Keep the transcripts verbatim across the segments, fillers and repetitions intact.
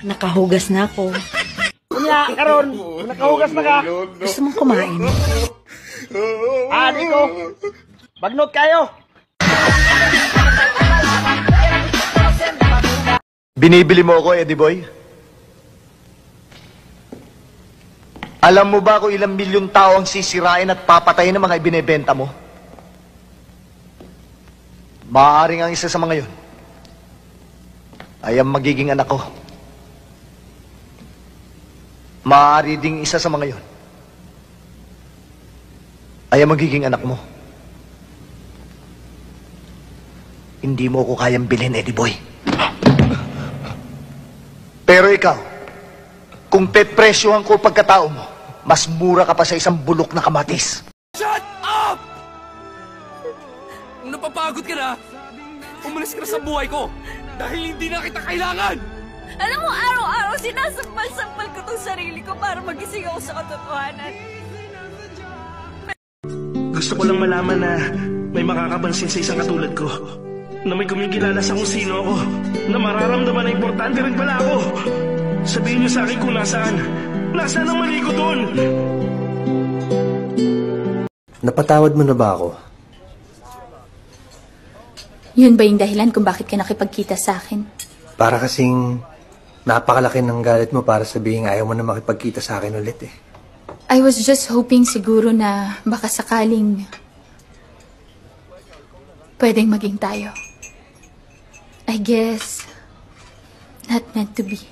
nakahugas na ako. Kunya, karon, nakahugas na ka. Gusto mong kumain? Ah, di ko. Bagnot kayo. Binibili mo ako, Eddie Boy? Alam mo ba kung ilang milyong tao ang sisirain at papatayin ng mga ibinebenta mo? Maaaring ang isa sa mga yun ay ang magiging anak ko. Maaari ding isa sa mga yun ay ang magiging anak mo. Hindi mo ko kayang bilhin, Eddie Boy. Pero ikaw, kung pepresyohan ko pagkatao mo, mas mura ka pa sa isang bulok na kamatis. Shut up! Napapagod ka na. Umalis ka na sa buhay ko dahil hindi na kita kailangan. Alam mo, araw-araw sinasampal-sampal ko tong sarili ko para magising ako sa katotohanan. Gusto ko lang malaman na may makakapansin sa isang katulad ko. Na may kumikilala sa kung sino ako. Na mararamdaman na importante rin pala ako. Sabihin niyo sa akin kung nasaan. Nasaan ang mali ko doon? Napatawad mo na ba ako? Yun ba yung dahilan kung bakit ka nakipagkita sa akin? Para kasing napakalaki ng galit mo para sabihin ayaw mo na makipagkita sa akin ulit eh. I was just hoping siguro na baka sakaling pwedeng maging tayo. I guess not meant to be.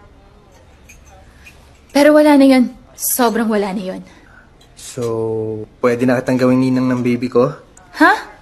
Pero wala na yun. Sobrang wala na yun. So, pwede na kitang gawing ninang ng baby ko? Ha?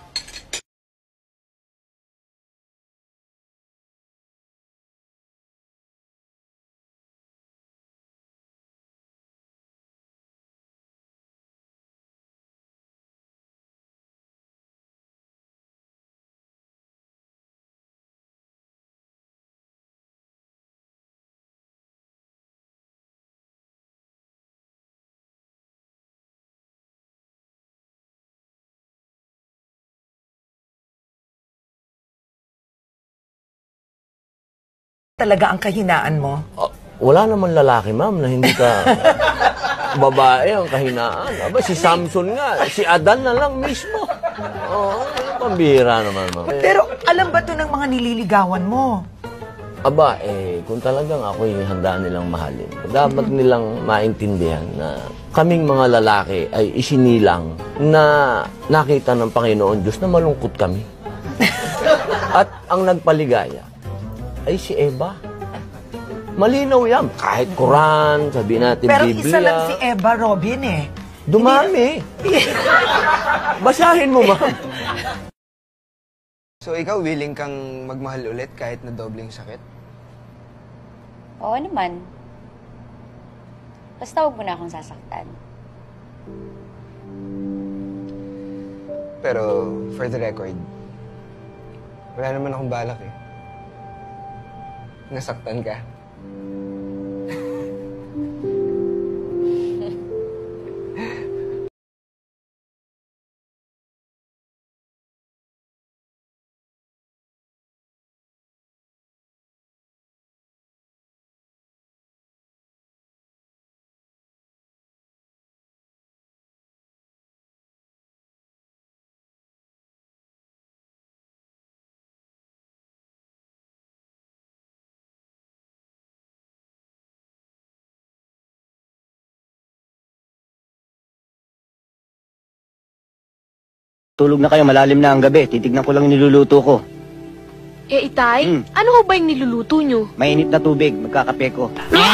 Talaga ang kahinaan mo? Uh, wala naman lalaki, ma'am, na hindi ka babae ang kahinaan. Aba, si Samson nga, si Adan na lang mismo. Oo, oh, pambihira naman, ma'am. Pero alam ba ito ng mga nililigawan mo? Aba, eh, kung talagang ako'y handa nilang mahalin, dapat nilang maintindihan na kaming mga lalaki ay isinilang na nakita ng Panginoon Diyos na malungkot kami. At ang nagpaligaya ay si Eva. Malinaw yan. Kahit Quran, sabihin natin Pero Biblia. Pero isa lang si Eva, Robin eh. Dumami. Basahin mo, ma'am. So ikaw, willing kang magmahal ulit kahit na dobleng sakit? Oo naman. Basta huwag mo na akong sasaktan. Pero, for the record, wala naman akong balak eh. Nasaktan ka. Tulog na kayo, malalim na ang gabi. Titignan ko lang yung niluluto ko. Eh, Itay, Hmm. ano ho ba yung niluluto nyo? Mainit na tubig, magkakape ko.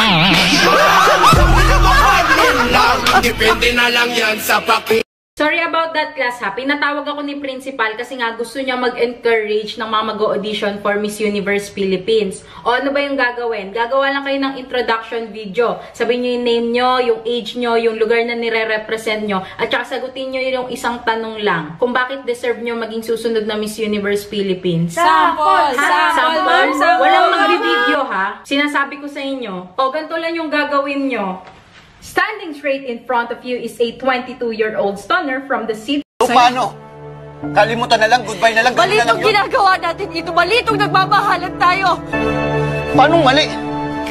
Depende na lang yan sa paki. Sorry about that, class ha. Pinatawag ako ni principal kasi nga gusto niya mag-encourage ng mga mag-audition for Miss Universe Philippines. O ano ba yung gagawin? Gagawa lang kayo ng introduction video. Sabihin niyo yung name nyo, yung age nyo, yung lugar na nire-represent nyo, at saka sagutin nyo yung isang tanong lang. Kung bakit deserve nyo maging susunod na Miss Universe Philippines. Sample! Ha? Sample! Sample? Sample! Walang mag-video ha. Sinasabi ko sa inyo. O ganito lang yung gagawin nyo. Standing straight in front of you is a twenty-two-year-old stunner from the city. So, paano? Kalimutan na lang, goodbye na lang, ganun na lang Balitong yun. ginagawa natin dito. Balitong nagmamahalan tayo. Paano mali?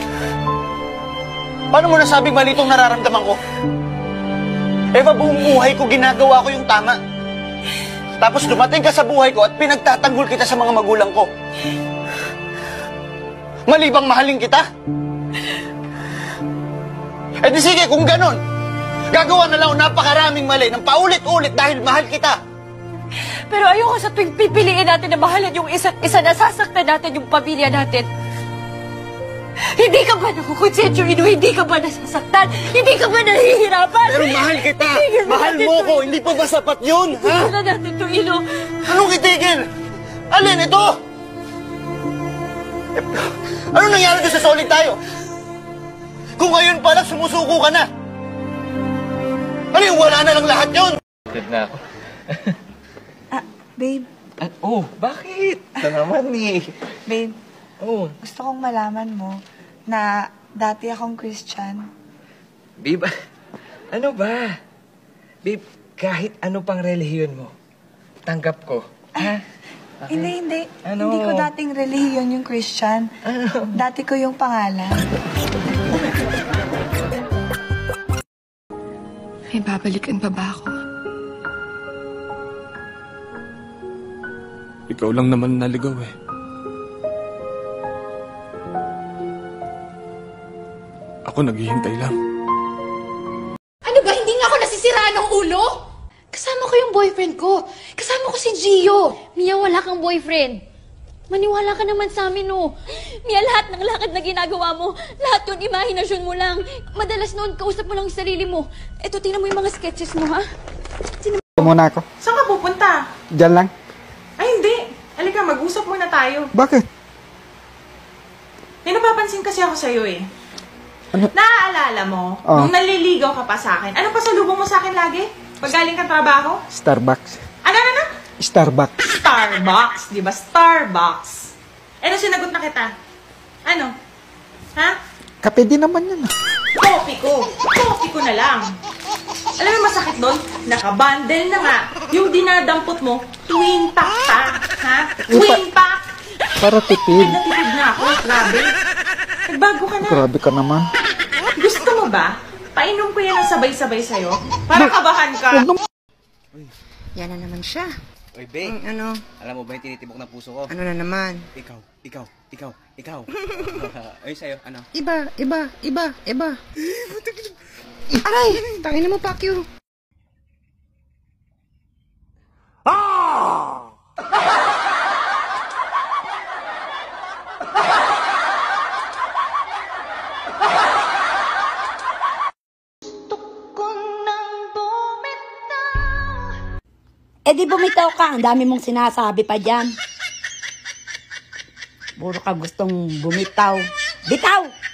Paano mo nasabing mali itong nararamdaman ko? Eva, buong buhay ko ginagawa ko yung tama. Tapos dumating ka sa buhay ko at pinagtatanggol kita sa mga magulang ko. Mali bang mahalin kita? Eh di sige, kung ganon, gagawa na lang ako napakaraming mali ng paulit-ulit dahil mahal kita. Pero ayoko sa tuwing pipiliin natin na mahalin yung isa't isa, nasasaktan natin yung pamilya natin. Hindi ka ba nakukonsensyo, Ino? Hindi ka ba nasasaktan? Hindi ka ba nahihirapan? Pero mahal kita! Mahal mo ko! Hindi pa ba sapat yun? Ha? Tigil na natin to, Ino. Anong itigil? Alin ito? Eh, ano nangyari doon sa solid tayo? Kung ngayon pa lang sumusuko ka na. Ano yung wala na lang lahat yun? Good na ako. Ah, babe. Ah, oh, bakit? Ito naman eh. Babe, Oh. gusto kong malaman mo na dati akong Christian. Babe, ano ba? Babe, kahit ano pang relihiyon mo, tanggap ko. Ha? Ay, hindi, hindi. Ano? Hindi ko dating relihiyon yung Christian. Ano? Dati ko yung pangalan. May babalikan pa ba ako? Ikaw lang naman naligaw eh. Ako naghihintay lang. Ano ba, hindi nga ako nasisiraan ng ulo? Kasama ko yung boyfriend ko. Kasama ko si Gio. Mia, wala kang boyfriend. Maniwala ka naman sa amin, oh. Mia, lahat ng lakad na ginagawa mo, lahat yun, imahinasyon mo lang. Madalas noon, kausap mo lang yung sarili mo. Eto, tingnan mo yung mga sketches mo, ha? Tingnan mo. Muna ako. Saan ka pupunta? Diyan lang. Ay, hindi. Halika, mag-usap muna tayo. Bakit? May napapansin kasi ako sa'yo eh. Ano? Naaalala mo, Oh. nung naliligaw ka pa sa akin, anong pasalubong mo sa akin lagi? Pag galing kang trabaho? Starbucks. Ano, ano, ano? Starbucks. Starbucks, di ba? Starbucks. Eh, ano sinagot na kita? Ano? Ha? Kape din naman yun. ah. Coffee ko. Coffee ko na lang. Alam mo masakit doon? Nakabundle na nga. Yung dinadampot mo, twin pack pa. Ha? Twin pack. Para tipid. Natipid na ako. Grabe. Nagbago ka na. Grabe ka naman. Gusto mo ba? Painom ko yan ng sabay-sabay sa'yo? Para kabahan ka. Yan na naman siya. Oy, babe. Mm, ano? Alam mo ba yung tinitibok ng puso ko? Ano na naman? Ikaw, ikaw, ikaw, ikaw. Ay, sa'yo, ano? Iba, iba, iba, iba. Aray! Tangin na mo, Pacquiao. Ah! Eh di bumitaw ka, ang dami mong sinasabi pa dyan. Puro ka gustong bumitaw. Bitaw!